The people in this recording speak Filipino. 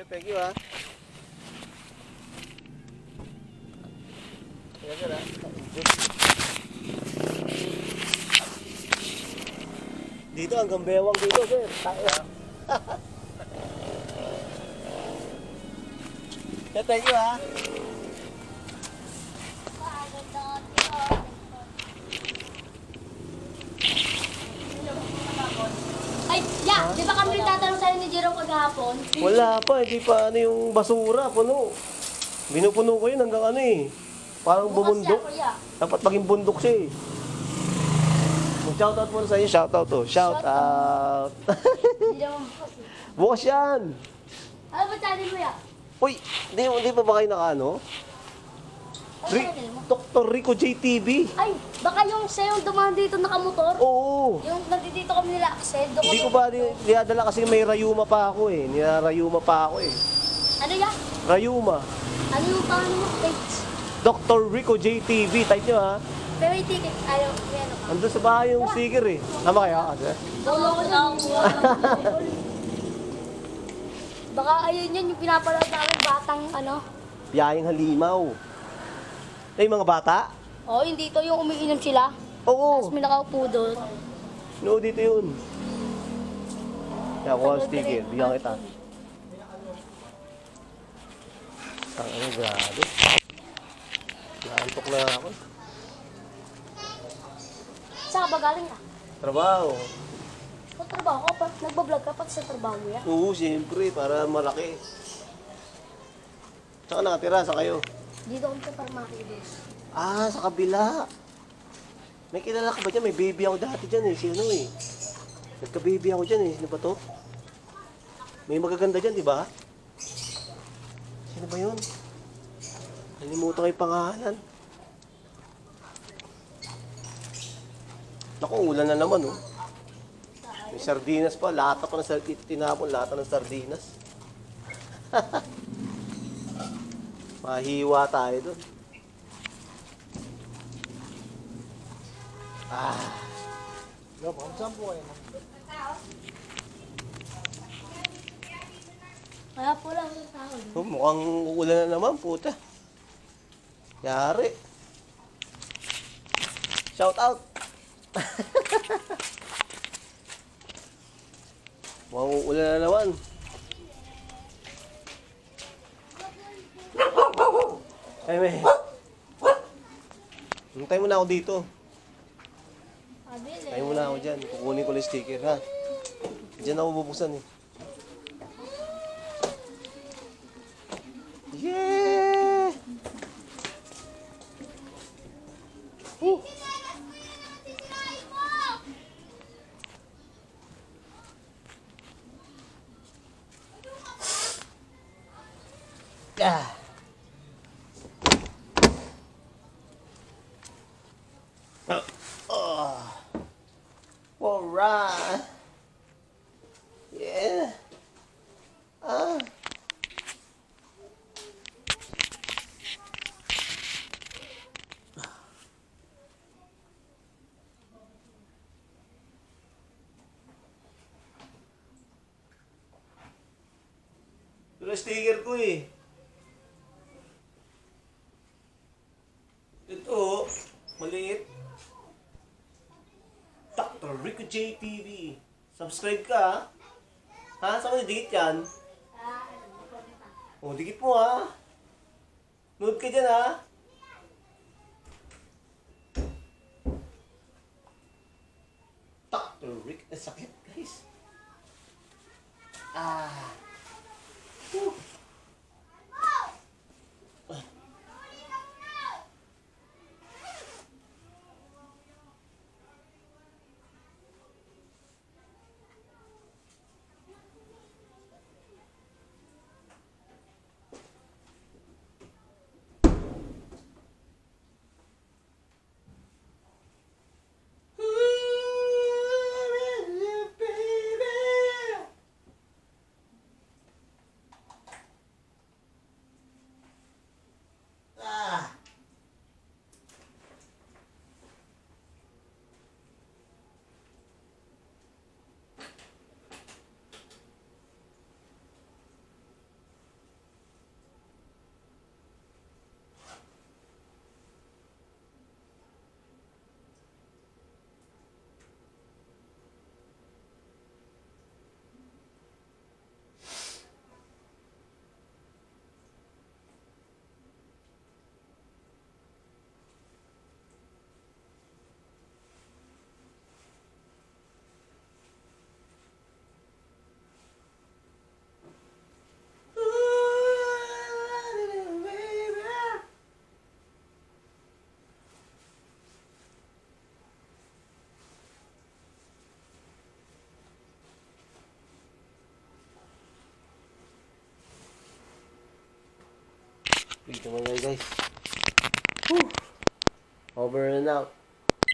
Thank you, ha. Dito, hanggang bewang dito, sir. Thank you, ha. Ay, ya, di ba kami tatanong sa'yo ni Jerome kagahapon? Wala pa, hindi pa ano yung basura, puno. Binupuno ko yun hanggang ano eh. Parang Bukas bumundok. siya, kuya. Dapat maging bundok siya eh. Mag-shoutout muna sa inyo, shoutout to. Shoutout. Hindi naman bukas eh. Bukas yan. Ano ba channel mo ya? Uy, di pa ba kayo nakaano? Ano channel mo? Dr. Rico JTV. Ay, baka yung sa'yo dumaan dito nakamotor? Oo. Yung nandito kami nila Axel, doon Hindi kami- ko ba dinadala kasi may Rayuma pa ako eh. Nirarayuma pa ako eh. Ano ya? Rayuma. Ano yung pangalan mo? Page. Dr. Rico JTV. Type nyo ha. Pero yung ticket, ayaw, may ano ka? Andun sa bahay yung sticker eh. Tama kayo kasi? Bolo ko lang. Baka ayun yun, yung pinapanood namin batang ano. Biyayang halimaw. Ay, mga bata? Oo, yung dito yung umiinom sila. Oo. Tapos may nakaupo doon. No, dito yun. Kaya ako ang sticker. Bigyan kita. Ano, grabe. Naantok na ako. Saan ka ba galing ka? Trabaho. Magtrabaho ka pa? Nagbablog ka pati sa trabaho mo yan? Oo, siyempre. Para malaki. Saan ka nakatira? Saan kayo? Dito kami sa Parmakilos. Ah, sa kabila. May kilala ka ba dyan? May baby ako dati dyan eh. Sino eh? Nagka-baby ako dyan eh. Sino ba to? May magaganda dyan, di ba? Sino ba yun? Nalimutan ko yung pangalan. Naku, ulan na naman oh. May sardinas pa. Lata pa ng sardinas. Tinapon, lata ng sardinas. Mahiwa tayo doon. Ah. Saan po kayo? Kaya po lang ang tao. Oh, mukhang uulan na naman, puta. Yari. Shout out. Mukhang uulan na naman. Ay, may. Hintay mo na ako dito. Abili. Hintay mo na ako dyan. Kukunin ko lang yung sticker, ha? Diyan ako bubuksan, eh. Yeah! Ah! Alright. Yeah. Ah. Ito na sticker ko eh. Ito, maliit. Dr. Rico JTV. Subscribe ka, ha? Ha? Saan mo dikit yan? Oh, dikit mo, ha? Nood ka dyan, ha? Dr. Rick, sakit, guys. Ah. Whew. Video mo guys. Whew. Over and out.